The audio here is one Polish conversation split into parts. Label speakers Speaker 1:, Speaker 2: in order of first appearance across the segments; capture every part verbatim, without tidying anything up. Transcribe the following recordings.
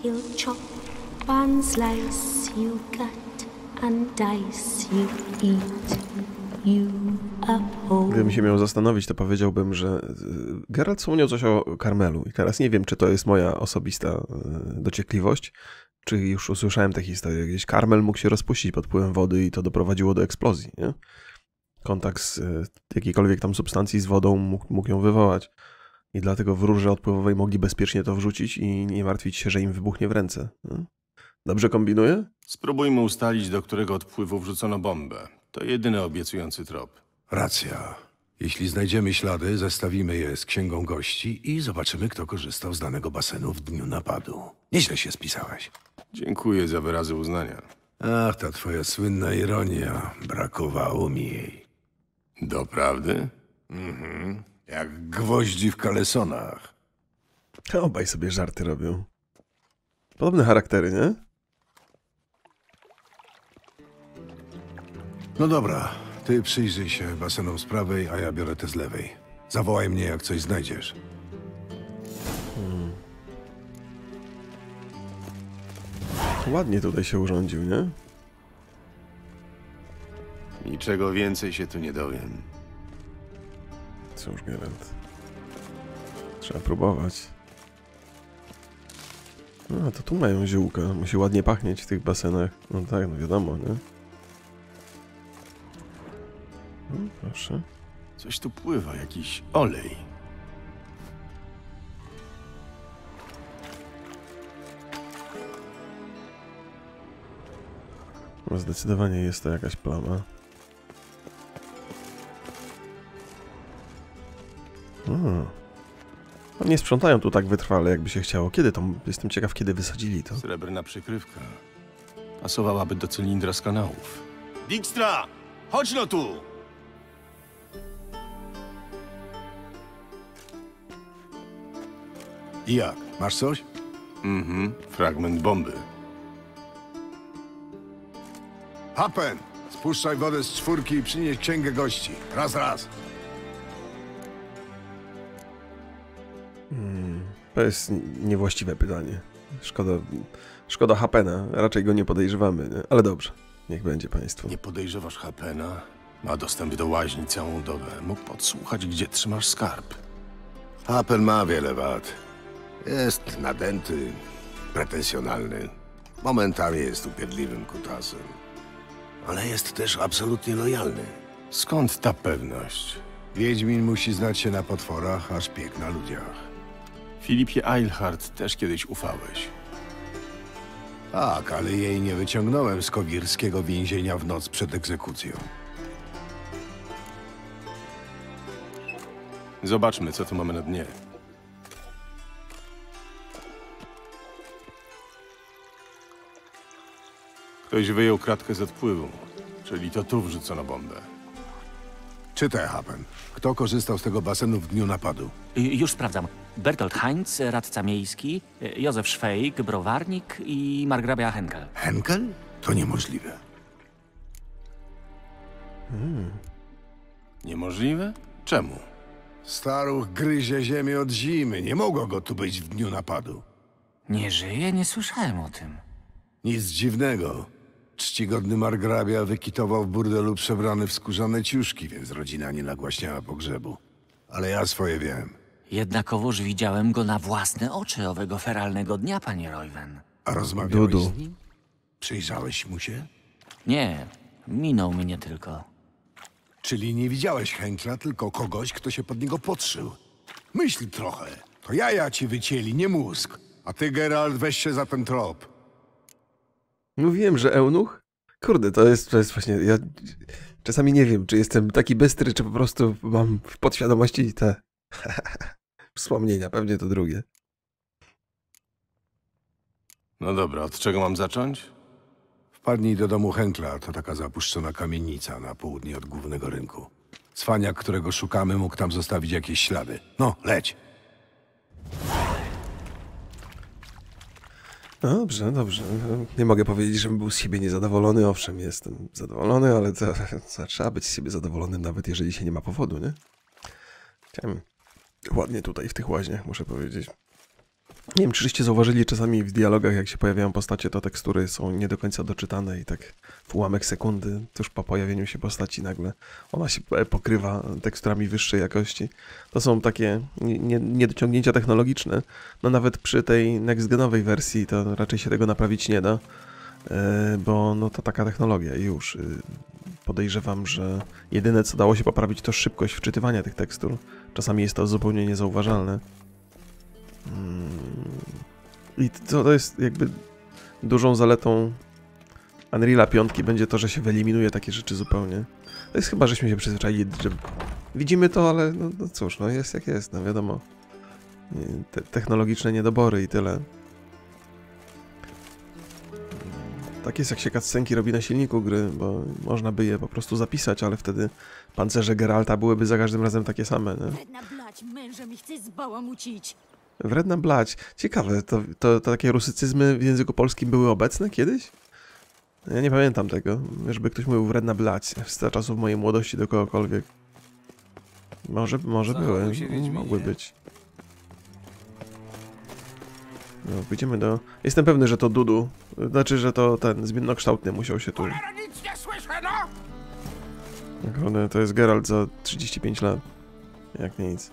Speaker 1: you chop and slice, you cut and dice, you eat, you uphold.
Speaker 2: Gdybym się miał zastanowić, to powiedziałbym, że Geralt wspomniał coś o karmelu i teraz nie wiem, czy to jest moja osobista dociekliwość, czy już usłyszałem tę historię. Gdzieś karmel mógł się rozpuścić pod wpływem wody i to doprowadziło do eksplozji, nie? Kontakt z jakiejkolwiek tam substancji z wodą mógł, mógł ją wywołać. I dlatego w rurze odpływowej mogli bezpiecznie to wrzucić i nie martwić się, że im wybuchnie w ręce. Nie? Dobrze kombinuję?
Speaker 3: Spróbujmy ustalić, do którego odpływu wrzucono bombę. To jedyny obiecujący trop.
Speaker 4: Racja. Jeśli znajdziemy ślady, zestawimy je z księgą gości i zobaczymy, kto korzystał z danego basenu w dniu napadu. Nieźle się spisałeś.
Speaker 3: Dziękuję za wyrazy uznania.
Speaker 4: Ach, ta twoja słynna ironia. Brakowało mi jej.
Speaker 3: Doprawdy?
Speaker 4: Mhm. Jak gwoździ w kalesonach.
Speaker 2: Obaj sobie żarty robią. Podobne charaktery, nie?
Speaker 4: No dobra, ty przyjrzyj się basenom z prawej, a ja biorę te z lewej. Zawołaj mnie, jak coś znajdziesz.
Speaker 2: Hmm. Ładnie tutaj się urządził, nie?
Speaker 3: Niczego więcej się tu nie dowiem.
Speaker 2: Cóż, Geralt. Trzeba próbować. No, to tu mają ziółka. Musi ładnie pachnieć w tych basenach. No tak, no wiadomo, nie? No, proszę.
Speaker 3: Coś tu pływa, jakiś olej.
Speaker 2: No, zdecydowanie jest to jakaś plama. Hmm. No nie sprzątają tu tak wytrwale, jakby się chciało. Kiedy to? Jestem ciekaw, kiedy wysadzili to.
Speaker 3: Srebrna przykrywka. Pasowałaby do cylindra z kanałów. Dijkstra! Chodź no tu!
Speaker 4: I jak? Masz coś?
Speaker 3: Mhm, fragment bomby.
Speaker 4: Hapen! Spuszczaj wodę z czwórki i przynieś księgę gości. Raz, raz.
Speaker 2: Hmm. To jest niewłaściwe pytanie. Szkoda, szkoda Hapena. Raczej go nie podejrzewamy, nie? Ale dobrze. Niech będzie państwu.
Speaker 3: Nie podejrzewasz Hapena? Ma dostęp do łaźni całą dobę. Mógł podsłuchać, gdzie trzymasz skarb.
Speaker 4: Hapen ma wiele wad. Jest nadęty, pretensjonalny. Momentami jest upierdliwym kutasem. Ale jest też absolutnie lojalny.
Speaker 3: Skąd ta pewność?
Speaker 4: Wiedźmin musi znać się na potworach, a szpieg na ludziach.
Speaker 3: Filipie Eilhart też kiedyś ufałeś.
Speaker 4: Tak, ale jej nie wyciągnąłem z kogirskiego więzienia w noc przed egzekucją.
Speaker 3: Zobaczmy, co tu mamy na dnie. Ktoś wyjął kratkę z odpływu, czyli to tu wrzucono bombę.
Speaker 4: Czytaj, Hapen. Kto korzystał z tego basenu w dniu napadu?
Speaker 5: Y, Już sprawdzam. Bertolt Heinz, radca miejski, y, Józef Szwejk, browarnik i margrabia Henkel.
Speaker 4: Henkel? To niemożliwe.
Speaker 2: Hmm.
Speaker 3: Niemożliwe? Czemu?
Speaker 4: Staruch gryzie ziemię od zimy. Nie mogło go tu być w dniu napadu.
Speaker 5: Nie żyje? Nie słyszałem o tym.
Speaker 4: Nic dziwnego. Czcigodny margrabia wykitował w burdelu przebrany w skórzane ciuszki, więc rodzina nie nagłaśniała pogrzebu. Ale ja swoje wiem.
Speaker 5: Jednakowoż widziałem go na własne oczy owego feralnego dnia, panie Royven.
Speaker 4: A rozmawiałeś
Speaker 2: Dudu.
Speaker 4: z nim? Przyjrzałeś mu się?
Speaker 5: Nie, minął mnie tylko.
Speaker 4: Czyli nie widziałeś Henkla, tylko kogoś, kto się pod niego podszył. Myśl trochę. To jaja ci wycięli, nie mózg. A ty, Geralt, weź się za ten trop.
Speaker 2: Mówiłem, że eunuch? Kurde, to jest, to jest właśnie... Ja czasami nie wiem, czy jestem taki bystry, czy po prostu mam w podświadomości te wspomnienia. Pewnie to drugie.
Speaker 3: No dobra, od czego mam zacząć?
Speaker 4: Wpadnij do domu Henkla, to taka zapuszczona kamienica na południe od głównego rynku. Cwaniak, którego szukamy, mógł tam zostawić jakieś ślady. No, leć.
Speaker 2: No dobrze, dobrze. Nie mogę powiedzieć, żebym był z siebie niezadowolony. Owszem, jestem zadowolony, ale to, to trzeba być z siebie zadowolonym, nawet jeżeli się nie ma powodu, nie? Chciałem ładnie tutaj w tych łaźniach, muszę powiedzieć. Nie wiem, czyście zauważyli czasami w dialogach, jak się pojawiają postacie, to tekstury są nie do końca doczytane i tak w ułamek sekundy, tuż po pojawieniu się postaci nagle ona się pokrywa teksturami wyższej jakości. To są takie nie- niedociągnięcia technologiczne. No nawet przy tej next-genowej wersji to raczej się tego naprawić nie da, e, bo no to taka technologia i już. y, Podejrzewam, że jedyne co dało się poprawić to szybkość wczytywania tych tekstur. Czasami jest to zupełnie niezauważalne. I to, to jest jakby dużą zaletą Unreala piątki będzie to, że się wyeliminuje takie rzeczy zupełnie. To jest chyba, żeśmy się przyzwyczaili, że widzimy to, ale no, no cóż, no jest jak jest, no wiadomo. Te technologiczne niedobory i tyle. Tak jest, jak się cutscenki robi na silniku gry, bo można by je po prostu zapisać, ale wtedy pancerze Geralta byłyby za każdym razem takie same, nie?
Speaker 6: Wredna blać, męża mi chce zbałamucić.
Speaker 2: Wredna blać. Ciekawe, to, to, to takie rusycyzmy w języku polskim były obecne kiedyś? Ja nie pamiętam tego, żeby ktoś mówił wredna blać z czasów mojej młodości do kogokolwiek. Może, może były, mogły być. No, pójdziemy do... Jestem pewny, że to Dudu, znaczy, że to ten zmiennokształtny musiał się tu...
Speaker 4: Nic nie słyszę, no!
Speaker 2: Naprawdę, to jest Geralt za trzydzieści pięć lat. Jak nic.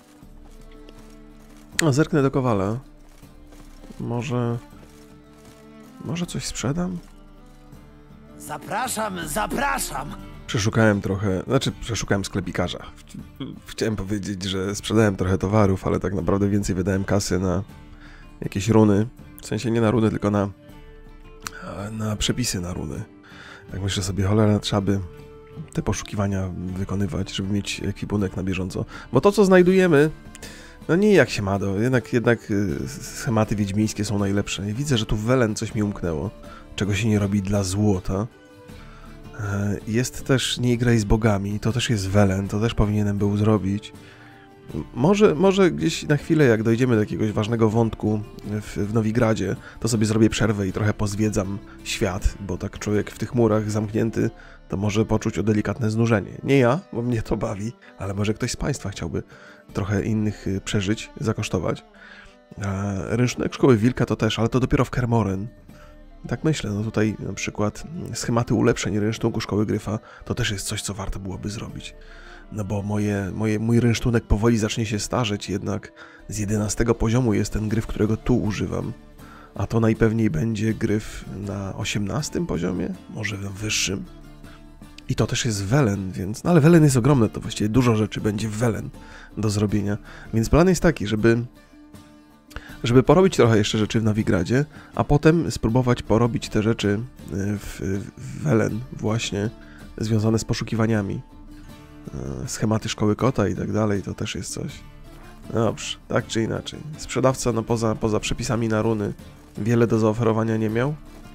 Speaker 2: O, zerknę do Kowala. Może... Może coś sprzedam?
Speaker 7: Zapraszam, zapraszam!
Speaker 2: Przeszukałem trochę, znaczy przeszukałem sklepikarza. Chciałem powiedzieć, że sprzedałem trochę towarów, ale tak naprawdę więcej wydałem kasy na jakieś runy. W sensie nie na runy, tylko na, na przepisy na runy. Tak myślę sobie, cholera, trzeba by te poszukiwania wykonywać, żeby mieć ekwipunek na bieżąco. Bo to, co znajdujemy, no nie jak się ma do. Jednak, jednak schematy wiedźmińskie są najlepsze. I widzę, że tu w Welen coś mi umknęło, czego się nie robi dla złota. Jest też Nie graj z bogami, to też jest Welen, to też powinienem był zrobić. Może, może gdzieś na chwilę, jak dojdziemy do jakiegoś ważnego wątku w, w Nowigradzie, to sobie zrobię przerwę i trochę pozwiedzam świat, bo tak człowiek w tych murach zamknięty, to może poczuć o delikatne znużenie. Nie ja, bo mnie to bawi, ale może ktoś z Państwa chciałby trochę innych przeżyć, zakosztować. Rynsztunek Szkoły Wilka to też, ale to dopiero w Kermoren. Tak myślę, no tutaj na przykład schematy ulepszeń rynsztunku Szkoły Gryfa to też jest coś, co warto byłoby zrobić. No bo moje, moje, mój rynsztunek powoli zacznie się starzeć, jednak z jedenastego poziomu jest ten gryf, którego tu używam. A to najpewniej będzie gryf na osiemnastym poziomie, może wyższym. I to też jest Welen, więc... No ale Welen jest ogromne, to właściwie dużo rzeczy będzie w Welen do zrobienia. Więc plan jest taki, żeby... żeby porobić trochę jeszcze rzeczy w Nowigradzie, a potem spróbować porobić te rzeczy w, w Welen właśnie, związane z poszukiwaniami. Schematy Szkoły Kota i tak dalej, to też jest coś. Dobrze, tak czy inaczej. Sprzedawca, no poza, poza przepisami na runy, wiele do zaoferowania nie miał.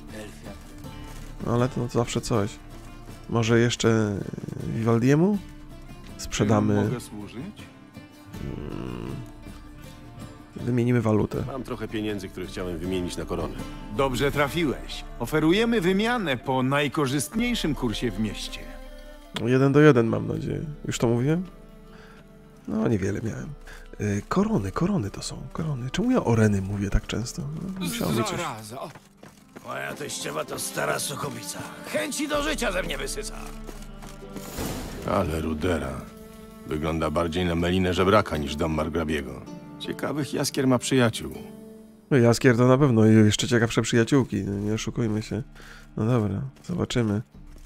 Speaker 2: No ale to, no, to zawsze coś. Może jeszcze Vivaldiemu? Sprzedamy...
Speaker 3: Mogę służyć?
Speaker 2: Hmm. Wymienimy walutę.
Speaker 3: Mam trochę pieniędzy, które chciałem wymienić na koronę.
Speaker 8: Dobrze trafiłeś. Oferujemy wymianę po najkorzystniejszym kursie w mieście.
Speaker 2: Jeden do jeden, mam nadzieję. Już to mówiłem? No, niewiele miałem. Yy, korony, korony to są, korony. Czemu ja oreny mówię tak często? No, musiało być coś...
Speaker 7: Zaraza. Moja teściowa to stara sokowica. Chęci do życia ze mnie wysysa.
Speaker 3: Ale rudera. Wygląda bardziej na melinę żebraka niż dom margrabiego. Ciekawych Jaskier ma przyjaciół.
Speaker 2: No, Jaskier to na pewno i jeszcze ciekawsze przyjaciółki, no, nie oszukujmy się. No dobra, zobaczymy.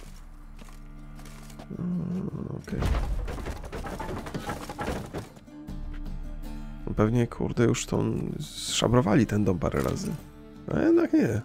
Speaker 2: Okej. Okay. No pewnie, kurde, już to zszabrowali ten dom parę razy. A jednak nie.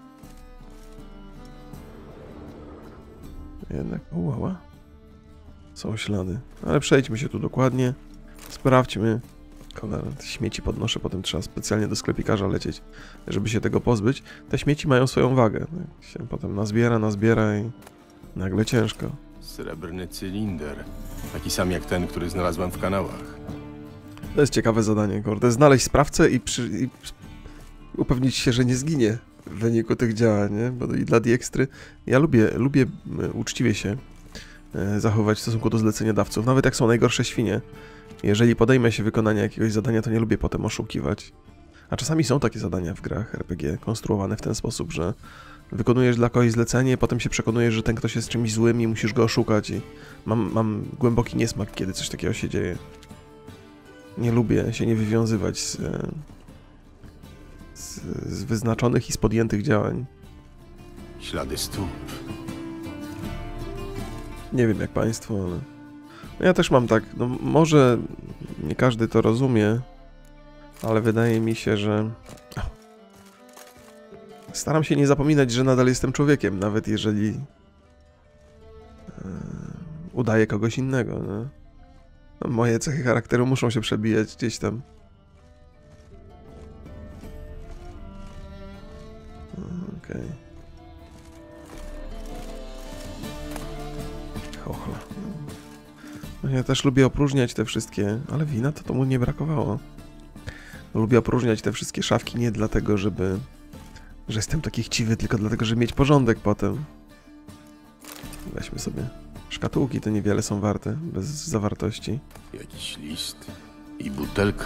Speaker 2: Jednak, ułała. Są ślady. Ale przejdźmy się tu dokładnie. Sprawdźmy. Cholera, te śmieci podnoszę, potem trzeba specjalnie do sklepikarza lecieć, żeby się tego pozbyć. Te śmieci mają swoją wagę. Się potem nazbiera, nazbiera i nagle ciężko.
Speaker 3: Srebrny cylinder. Taki sam jak ten, który znalazłem w kanałach.
Speaker 2: To jest ciekawe zadanie, kurde. Znaleźć sprawcę i, przy, i upewnić się, że nie zginie w wyniku tych działań, nie? Bo i dla Dijekstry ja lubię, lubię uczciwie się zachowywać w stosunku do zleceniodawców, nawet jak są najgorsze świnie. Jeżeli podejmę się wykonania jakiegoś zadania, to nie lubię potem oszukiwać. A czasami są takie zadania w grach R P G konstruowane w ten sposób, że wykonujesz dla kogoś zlecenie, potem się przekonujesz, że ten ktoś jest czymś złym i musisz go oszukać i mam, mam głęboki niesmak, kiedy coś takiego się dzieje. Nie lubię się nie wywiązywać z, z, z wyznaczonych i z podjętych działań.
Speaker 3: Ślady stóp.
Speaker 2: Nie wiem jak państwo, ale no ja też mam tak, no może nie każdy to rozumie, ale wydaje mi się, że staram się nie zapominać, że nadal jestem człowiekiem, nawet jeżeli yy, udaję kogoś innego. No. No, moje cechy charakteru muszą się przebijać gdzieś tam. Okej. Okay. Chochla. No, ja też lubię opróżniać te wszystkie, ale wina to, to mu nie brakowało. Lubię opróżniać te wszystkie szafki nie dlatego, żeby że jestem taki chciwy, tylko dlatego, żeby mieć porządek potem. Weźmy sobie. Szkatułki to niewiele są warte, bez zawartości.
Speaker 3: Jakiś list i butelka.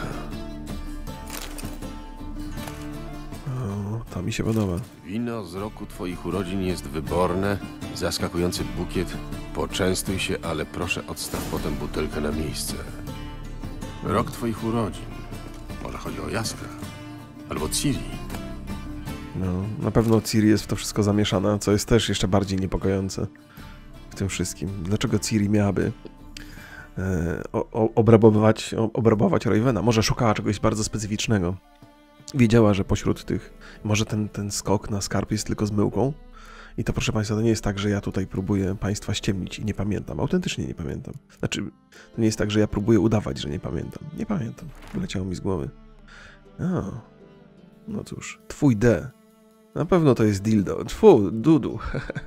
Speaker 2: O, to mi się podoba.
Speaker 3: Wino z roku twoich urodzin jest wyborne, zaskakujący bukiet. Poczęstuj się, ale proszę odstaw potem butelkę na miejsce. Rok twoich urodzin. Może chodzi o Jaskra. Albo Ciri.
Speaker 2: No, na pewno Ciri jest w to wszystko zamieszana, co jest też jeszcze bardziej niepokojące w tym wszystkim. Dlaczego Ciri miałaby e, o, obrabować, o, obrabować Ravena? Może szukała czegoś bardzo specyficznego. Wiedziała, że pośród tych... Może ten, ten skok na skarb jest tylko zmyłką? I to, proszę państwa, to nie jest tak, że ja tutaj próbuję państwa ściemnić i nie pamiętam. Autentycznie nie pamiętam. Znaczy, to nie jest tak, że ja próbuję udawać, że nie pamiętam. Nie pamiętam. Wyleciało mi z głowy. O, no cóż. Twój D. Na pewno to jest dildo. Tfu, Dudu.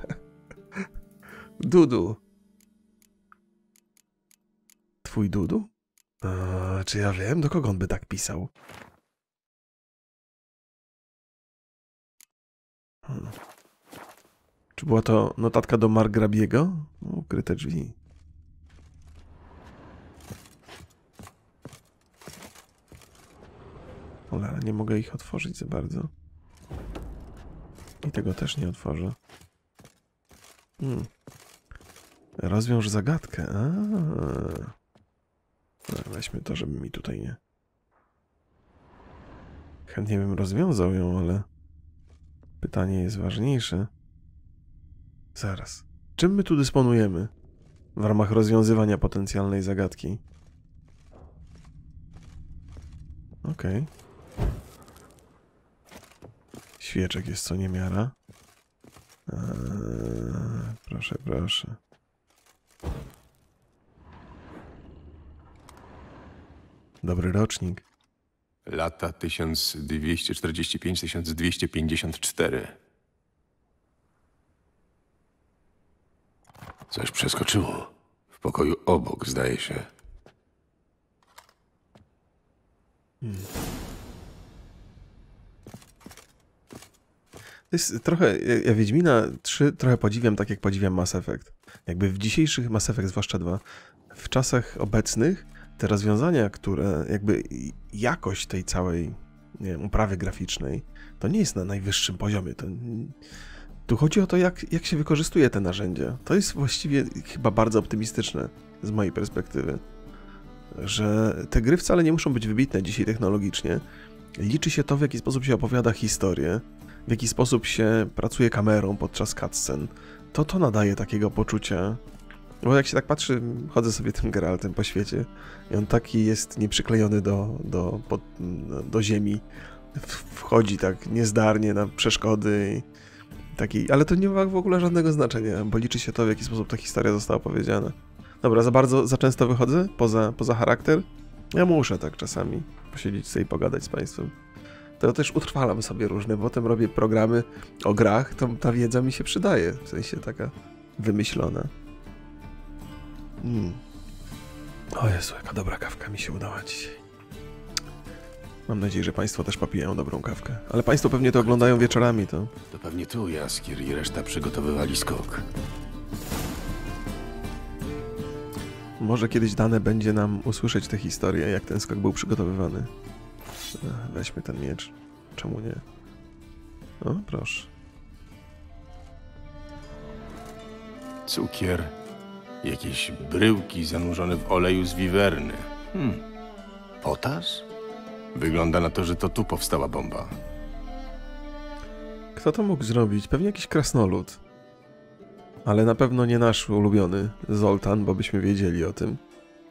Speaker 2: Dudu. Twój Dudu? A, czy ja wiem, do kogo on by tak pisał? Hmm. Czy była to notatka do Margrabiego? Ukryte drzwi. Cholera, nie mogę ich otworzyć za bardzo. I tego też nie otworzę. Hmm. Rozwiąż zagadkę. Aaaa. Weźmy to, żeby mi tutaj nie... Chętnie bym rozwiązał ją, ale... Pytanie jest ważniejsze. Zaraz. Czym my tu dysponujemy w ramach rozwiązywania potencjalnej zagadki? Okej. Okay. Świeczek jest co niemiara. Eee, proszę, proszę. Dobry rocznik.
Speaker 3: Lata tysiąc dwieście czterdzieści pięć do tysiąc dwieście pięćdziesiąt cztery. Coś przeskoczyło. W pokoju obok, zdaje się.
Speaker 2: Hmm. To jest trochę, ja Wiedźmina trzy trochę podziwiam tak jak podziwiam Mass Effect. Jakby w dzisiejszych Mass Effect, zwłaszcza dwa, w czasach obecnych te rozwiązania, które jakby jakość tej całej, nie wiem, uprawy graficznej, to nie jest na najwyższym poziomie. To, tu chodzi o to, jak, jak się wykorzystuje te narzędzia. To jest właściwie chyba bardzo optymistyczne z mojej perspektywy, że te gry wcale nie muszą być wybitne dzisiaj technologicznie. Liczy się to, w jaki sposób się opowiada historię, w jaki sposób się pracuje kamerą podczas cutscen. To to nadaje takiego poczucia. Bo jak się tak patrzy, chodzę sobie tym Geraltem po świecie i on taki jest nieprzyklejony do, do, pod, do ziemi. Wchodzi tak niezdarnie na przeszkody. I taki, ale to nie ma w ogóle żadnego znaczenia, bo liczy się to, w jaki sposób ta historia została opowiedziana. Dobra, za bardzo, za często wychodzę poza, poza charakter. Ja muszę tak czasami posiedzieć sobie i pogadać z państwem. To też utrwalam sobie różne, potem robię programy o grach, to ta wiedza mi się przydaje, w sensie taka wymyślona. Mm. O Jezu, jaka dobra kawka mi się udała dzisiaj. Mam nadzieję, że państwo też popijają dobrą kawkę. Ale państwo pewnie to oglądają wieczorami, to...
Speaker 3: To pewnie tu Jaskier i reszta przygotowywali skok.
Speaker 2: Może kiedyś dane będzie nam usłyszeć tę historię, jak ten skok był przygotowywany. Weźmy ten miecz. Czemu nie? O, proszę.
Speaker 3: Cukier. Jakieś bryłki zanurzone w oleju z wiwerny. Hmm. Potas? Wygląda na to, że to tu powstała bomba.
Speaker 2: Kto to mógł zrobić? Pewnie jakiś krasnolud. Ale na pewno nie nasz ulubiony Zoltan, bo byśmy wiedzieli o tym.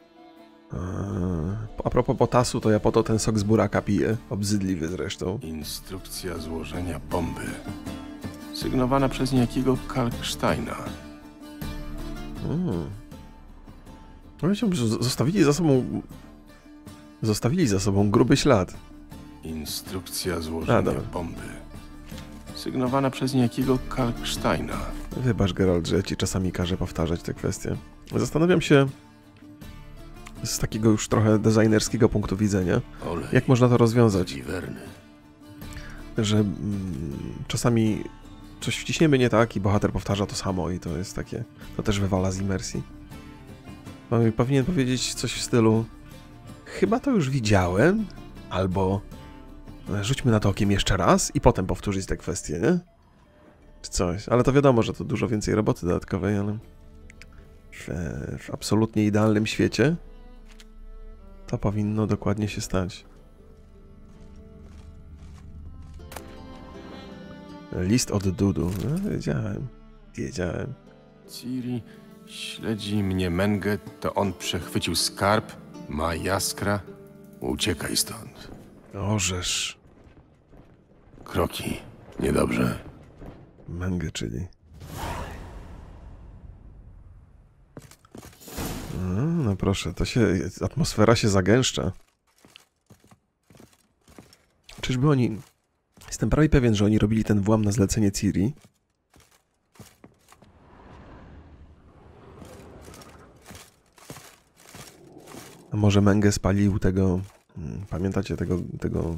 Speaker 2: A propos potasu, to ja po to ten sok z buraka piję. Obrzydliwy zresztą.
Speaker 3: Instrukcja złożenia bomby. Sygnowana przez niejakiego Kalksteina.
Speaker 2: Hmm. Powiedziałbym, że zostawili za sobą... Zostawili za sobą gruby ślad.
Speaker 3: Instrukcja złożenia
Speaker 2: A,
Speaker 3: bomby. Sygnowana przez niejakiego Kalksteina.
Speaker 2: Wybacz, Geralt, że ja ci czasami każę powtarzać te kwestie. Zastanawiam się z takiego już trochę designerskiego punktu widzenia,
Speaker 3: Olej.
Speaker 2: jak można to rozwiązać.
Speaker 3: Wiwerny.
Speaker 2: Że mm, czasami coś wciśniemy nie tak i bohater powtarza to samo i to jest takie... To też wywala z imersji. Powinien powiedzieć coś w stylu: chyba to już widziałem, albo rzućmy na to okiem jeszcze raz i potem powtórzyć te kwestie, nie? Czy coś. Ale to wiadomo, że to dużo więcej roboty dodatkowej, ale w, w absolutnie idealnym świecie to powinno dokładnie się stać. List od Dudu. No, wiedziałem. Wiedziałem.
Speaker 3: Ciri śledzi mnie Mengę, to on przechwycił skarb, ma jaskra. Uciekaj stąd.
Speaker 2: Orzesz.
Speaker 3: Kroki. Niedobrze.
Speaker 2: Mengę, czyli... No, no proszę, to się... Atmosfera się zagęszcza. Czyżby oni... Jestem prawie pewien, że oni robili ten włam na zlecenie Ciri. A może Mengę spalił tego... Pamiętacie tego... tego...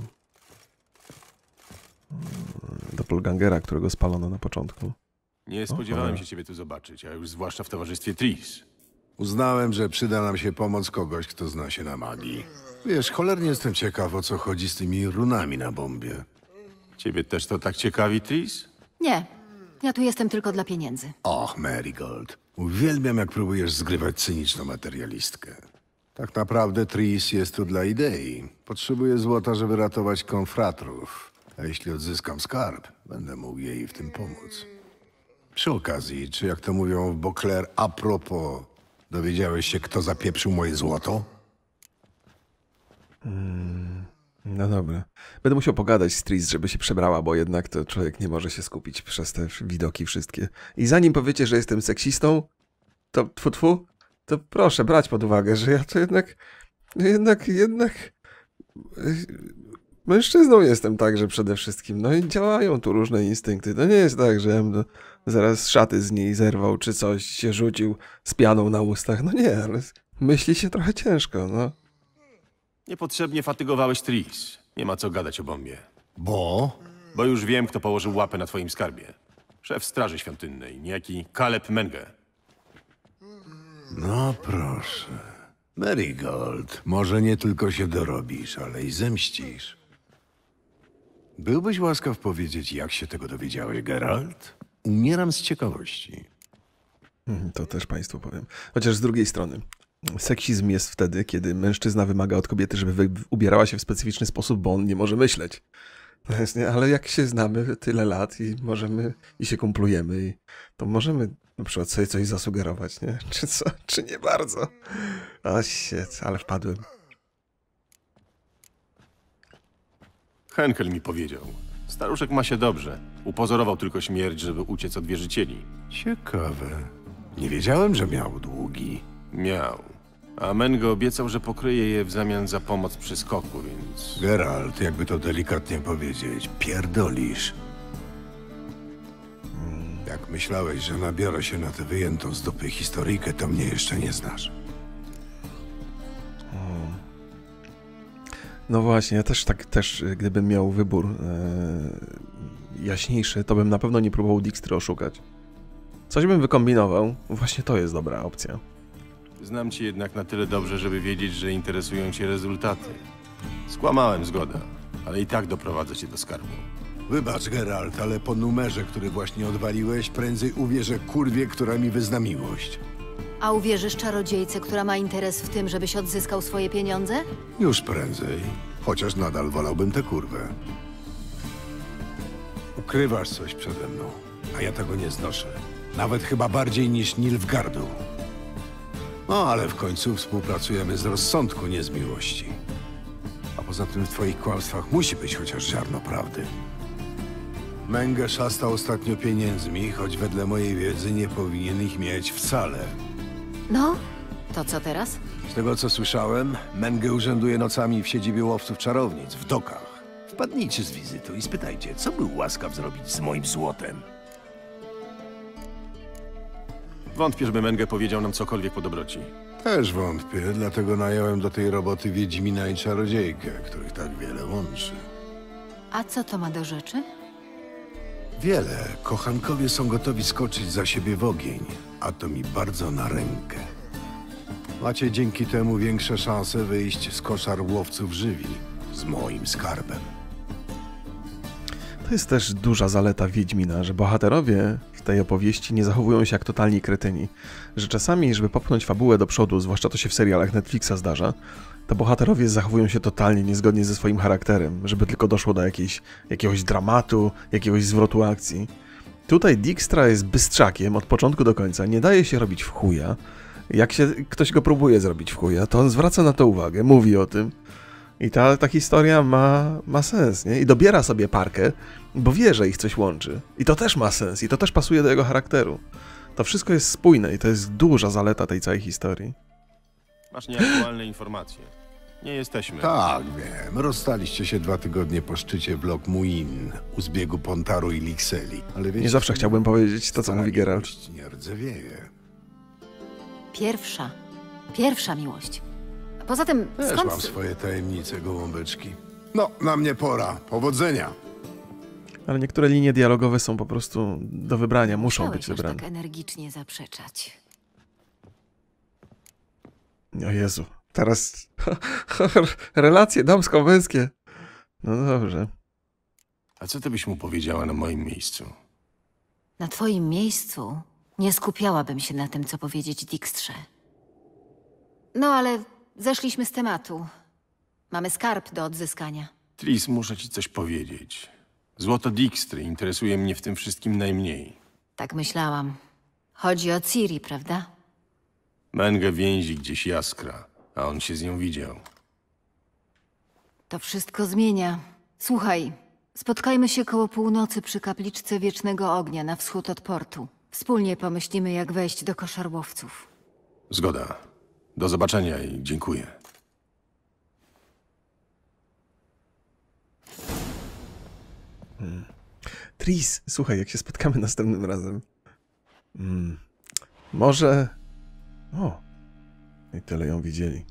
Speaker 2: doppelgangera, którego spalono na początku?
Speaker 3: Nie spodziewałem się ciebie tu zobaczyć, a już zwłaszcza w towarzystwie Tris.
Speaker 4: Uznałem, że przyda nam się pomoc kogoś, kto zna się na magii. Wiesz, cholernie jestem ciekaw, o co chodzi z tymi runami na bombie.
Speaker 3: Ciebie też to tak ciekawi, Tris?
Speaker 6: Nie, ja tu jestem tylko dla pieniędzy.
Speaker 4: Och, Marigold. Uwielbiam, jak próbujesz zgrywać cyniczną materialistkę. Tak naprawdę Tris jest tu dla idei. Potrzebuję złota, żeby ratować konfratrów. A jeśli odzyskam skarb, będę mógł jej w tym pomóc. Przy okazji, czy jak to mówią w Beauclair, a propos, dowiedziałeś się, kto zapieprzył moje złoto?
Speaker 2: Hmm, no dobra. Będę musiał pogadać z Tris, żeby się przebrała, bo jednak to człowiek nie może się skupić przez te widoki wszystkie. I zanim powiecie, że jestem seksistą, to tfu, tfu, to proszę brać pod uwagę, że ja to jednak, jednak, jednak mężczyzną jestem także przede wszystkim. No i działają tu różne instynkty. To nie jest tak, że ja bym zaraz szaty z niej zerwał, czy coś się rzucił z pianą na ustach. No nie, ale myśli się trochę ciężko, no.
Speaker 3: Niepotrzebnie fatygowałeś Tris. Nie ma co gadać o bombie.
Speaker 4: Bo?
Speaker 3: Bo już wiem, kto położył łapę na twoim skarbie. Szef Straży Świątynnej, niejaki Caleb Mengę.
Speaker 4: No proszę. Marigold, może nie tylko się dorobisz, ale i zemścisz. Byłbyś łaskaw powiedzieć, jak się tego dowiedziałeś, Geralt? Umieram z ciekawości.
Speaker 2: To też państwu powiem. Chociaż z drugiej strony, seksizm jest wtedy, kiedy mężczyzna wymaga od kobiety, żeby ubierała się w specyficzny sposób, bo on nie może myśleć. To jest, nie? Ale jak się znamy tyle lat i możemy, i się kumplujemy, i to możemy na przykład sobie coś zasugerować, nie? Czy co? Czy nie bardzo? O shit, ale wpadłem.
Speaker 3: Henkel mi powiedział. Staruszek ma się dobrze. Upozorował tylko śmierć, żeby uciec od wierzycieli.
Speaker 4: Ciekawe. Nie wiedziałem, że miał długi.
Speaker 3: Miał. A Mengę obiecał, że pokryje je w zamian za pomoc przy skoku, więc...
Speaker 4: Geralt, jakby to delikatnie powiedzieć, pierdolisz. Jak myślałeś, że nabiorę się na tę wyjętą z dupy historyjkę, to mnie jeszcze nie znasz.
Speaker 2: No właśnie, ja też tak, też gdybym miał wybór e, jaśniejszy, to bym na pewno nie próbował Dijkstry oszukać. Coś bym wykombinował, właśnie to jest dobra opcja.
Speaker 3: Znam cię jednak na tyle dobrze, żeby wiedzieć, że interesują cię rezultaty. Skłamałem, zgoda. ale i tak doprowadzę cię do skarbu.
Speaker 4: Wybacz, Geralt, ale po numerze, który właśnie odwaliłeś, prędzej uwierzę kurwie, która mi wyzna miłość.
Speaker 6: A uwierzysz czarodziejce, która ma interes w tym, żebyś odzyskał swoje pieniądze?
Speaker 4: Już prędzej, chociaż nadal wolałbym tę kurwę. Ukrywasz coś przede mną, a ja tego nie znoszę. Nawet chyba bardziej niż Nilfgaardu. No, ale w końcu współpracujemy z rozsądku, nie z miłości. A poza tym w twoich kłamstwach musi być chociaż ziarno prawdy. Menge szastał ostatnio pieniędzmi, choć wedle mojej wiedzy nie powinien ich mieć wcale.
Speaker 6: No, to co teraz?
Speaker 4: Z tego co słyszałem, Menge urzęduje nocami w siedzibie łowców czarownic, w dokach.
Speaker 7: Wpadnijcie z wizytą i spytajcie, co był łaskaw zrobić z moim złotem.
Speaker 3: Wątpię, żeby Menge powiedział nam cokolwiek po dobroci.
Speaker 4: Też wątpię, dlatego nająłem do tej roboty Wiedźmina i czarodziejkę, których tak wiele łączy.
Speaker 6: A co to ma do rzeczy?
Speaker 4: Wiele. Kochankowie są gotowi skoczyć za siebie w ogień, a to mi bardzo na rękę. Macie dzięki temu większe szanse wyjść z koszar łowców żywi, z moim skarbem.
Speaker 2: To jest też duża zaleta Wiedźmina, że bohaterowie w tej opowieści nie zachowują się jak totalni kretyni. Że czasami, żeby popchnąć fabułę do przodu, zwłaszcza to się w serialach Netflixa zdarza, to bohaterowie zachowują się totalnie niezgodnie ze swoim charakterem, żeby tylko doszło do jakiejś, jakiegoś dramatu, jakiegoś zwrotu akcji. Tutaj Dijkstra jest bystrzakiem od początku do końca, nie daje się robić w chuja. Jak się ktoś go próbuje zrobić w chuja, to on zwraca na to uwagę, mówi o tym. I ta, ta historia ma, ma sens, nie? I dobiera sobie parkę, bo wie, że ich coś łączy. I to też ma sens, i to też pasuje do jego charakteru. To wszystko jest spójne i to jest duża zaleta tej całej historii.
Speaker 3: Masz nieaktualne informacje. Nie jesteśmy.
Speaker 4: Tak, wiem. Rozstaliście się dwa tygodnie po szczycie w Loch Muin, u zbiegu Pontaru i Likseli. Ale wiecie,
Speaker 2: Nie zawsze chciałbym powiedzieć to, co mówi Geralt.
Speaker 4: miłość nie rdzewieje.
Speaker 6: Pierwsza. Pierwsza miłość. A poza tym,
Speaker 4: Też
Speaker 6: skąd...
Speaker 4: mam swoje tajemnice, gołąbeczki. No, na mnie pora. Powodzenia.
Speaker 2: Ale niektóre linie dialogowe są po prostu do wybrania, muszą
Speaker 6: Musiałeś
Speaker 2: być
Speaker 6: aż
Speaker 2: wybrane.
Speaker 6: tak energicznie zaprzeczać.
Speaker 2: O Jezu, teraz relacje damsko-męskie. No dobrze.
Speaker 3: A co ty byś mu powiedziała na moim miejscu?
Speaker 6: Na twoim miejscu nie skupiałabym się na tym, co powiedzieć Dijkstrze. No ale zeszliśmy z tematu. Mamy skarb do odzyskania.
Speaker 3: Tris, muszę ci coś powiedzieć. Złoto Dijkstry interesuje mnie w tym wszystkim najmniej.
Speaker 6: Tak myślałam. Chodzi o Ciri, prawda?
Speaker 3: Menge więzi gdzieś jaskra, a on się z nią widział.
Speaker 6: To wszystko zmienia. Słuchaj, spotkajmy się koło północy przy kapliczce Wiecznego Ognia na wschód od portu. Wspólnie pomyślimy, jak wejść do koszarłowców.
Speaker 3: Zgoda. Do zobaczenia i dziękuję.
Speaker 2: Hmm. Tris, słuchaj, jak się spotkamy następnym razem. Hmm. Może... O! I tyle ją widzieli.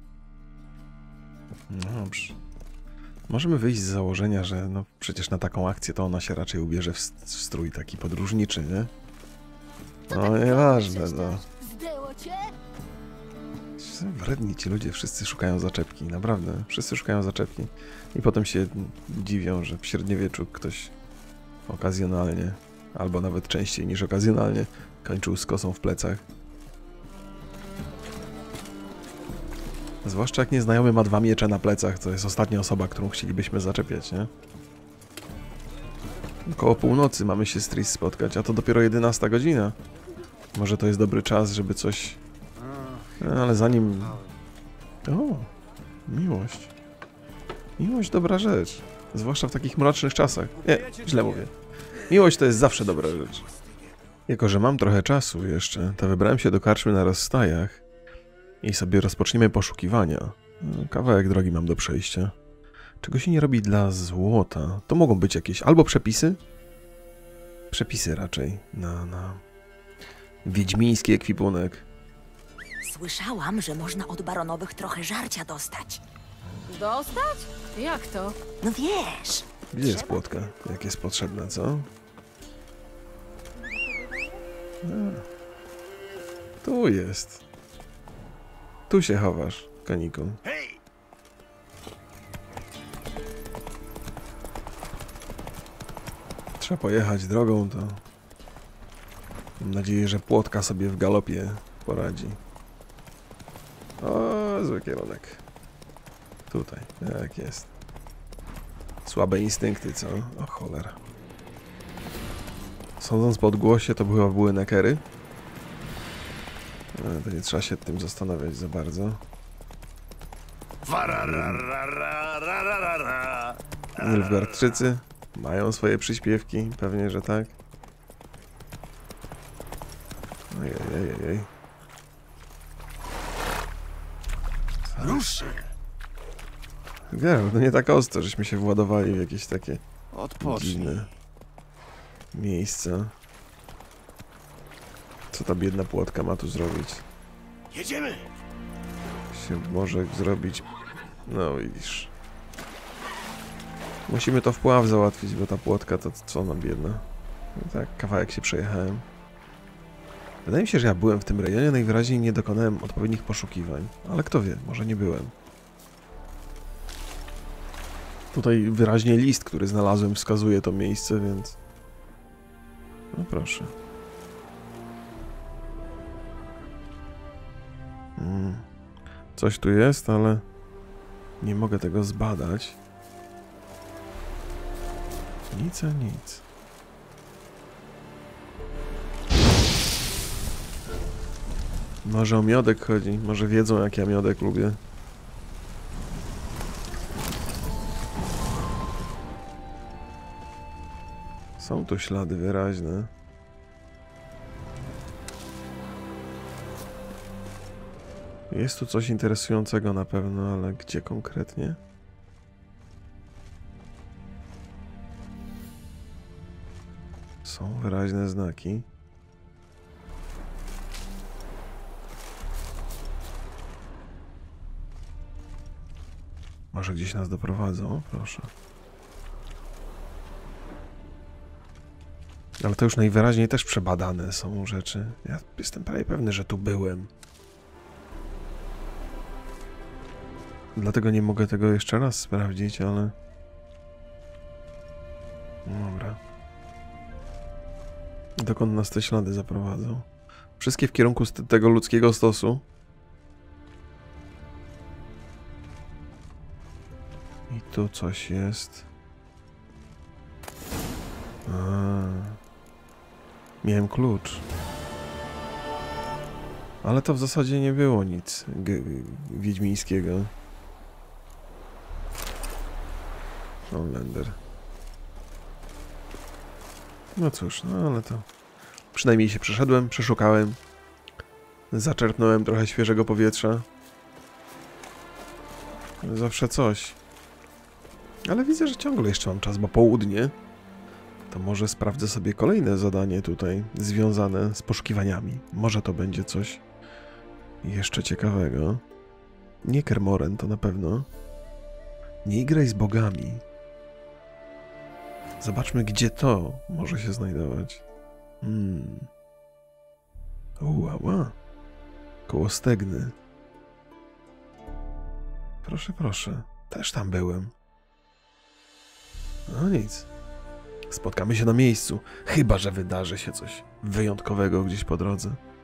Speaker 2: No dobrze. Możemy wyjść z założenia, że no przecież na taką akcję to ona się raczej ubierze w, w strój taki podróżniczy, nie? No nieważne, no. Wredni ci ludzie, wszyscy szukają zaczepki, naprawdę. Wszyscy szukają zaczepki. I potem się dziwią, że w średniowieczu ktoś okazjonalnie, albo nawet częściej niż okazjonalnie, kończył z kosą w plecach. Zwłaszcza jak nieznajomy ma dwa miecze na plecach, to jest ostatnia osoba, którą chcielibyśmy zaczepiać, nie? Koło północy mamy się z Tris spotkać, a to dopiero jedenasta godzina. Może to jest dobry czas, żeby coś... No, ale zanim... O, miłość. Miłość dobra rzecz. Zwłaszcza w takich mrocznych czasach. Nie, źle mówię. Miłość to jest zawsze dobra rzecz. Jako że mam trochę czasu jeszcze, to wybrałem się do karczmy na rozstajach i sobie rozpoczniemy poszukiwania. Kawałek drogi mam do przejścia. Czego się nie robi dla złota? To mogą być jakieś albo przepisy? Przepisy raczej na, na wiedźmiński ekwipunek.
Speaker 9: Słyszałam, że można od baronowych trochę żarcia dostać.
Speaker 10: Dostać? Jak to?
Speaker 9: No wiesz.
Speaker 2: Gdzie jest płotka? Jak jest potrzebna, co? A, tu jest. Tu się chowasz, koniku. trzeba pojechać drogą, to mam nadzieję, że płotka sobie w galopie poradzi. O, zły kierunek. Tutaj, jak jest. Słabe instynkty, co? O cholera. Sądząc po odgłosie, to chyba były nekery. Ale to nie trzeba się tym zastanawiać za bardzo. Nilfgaardczycy mają swoje przyśpiewki, pewnie, że tak. Ojej.
Speaker 3: Rusz!
Speaker 2: Geralt, no nie tak ostro, żeśmy się władowali w jakieś takie
Speaker 3: Odpocznij.
Speaker 2: dziwne miejsca. Co ta biedna płotka ma tu zrobić?
Speaker 7: Jedziemy!
Speaker 2: Się może zrobić... No widzisz. Musimy to w pław załatwić, bo ta płotka to co ona biedna. No tak, kawałek się przejechałem. Wydaje mi się, że ja byłem w tym rejonie, najwyraźniej nie dokonałem odpowiednich poszukiwań. Ale kto wie, może nie byłem. Tutaj wyraźnie list, który znalazłem, wskazuje to miejsce, więc... No proszę. Hmm. Coś tu jest, ale nie mogę tego zbadać. Nic a nic. Może o miodek chodzi, może wiedzą, jak ja miodek lubię. Są tu ślady wyraźne. Jest tu coś interesującego na pewno, ale gdzie konkretnie? Są wyraźne znaki. Może gdzieś nas doprowadzą? Proszę. Ale to już najwyraźniej też przebadane są rzeczy. Ja jestem prawie pewny, że tu byłem. Dlatego nie mogę tego jeszcze raz sprawdzić, ale... Dobra. Dokąd nas te ślady zaprowadzą? Wszystkie w kierunku tego ludzkiego stosu. I tu coś jest. A. Miałem klucz. Ale to w zasadzie nie było nic wiedźmińskiego. Homelander. No cóż, no ale to... Przynajmniej się przeszedłem, przeszukałem. Zaczerpnąłem trochę świeżego powietrza. Zawsze coś. Ale widzę, że ciągle jeszcze mam czas, bo południe. To może sprawdzę sobie kolejne zadanie tutaj, związane z poszukiwaniami. Może to będzie coś jeszcze ciekawego. Nie Kermoren, to na pewno. Nie graj z bogami. Zobaczmy, gdzie to może się znajdować. Hmm. Uła, koło Stegny. Proszę, proszę. Też tam byłem. No nic. Spotkamy się na miejscu. Chyba że wydarzy się coś wyjątkowego gdzieś po drodze.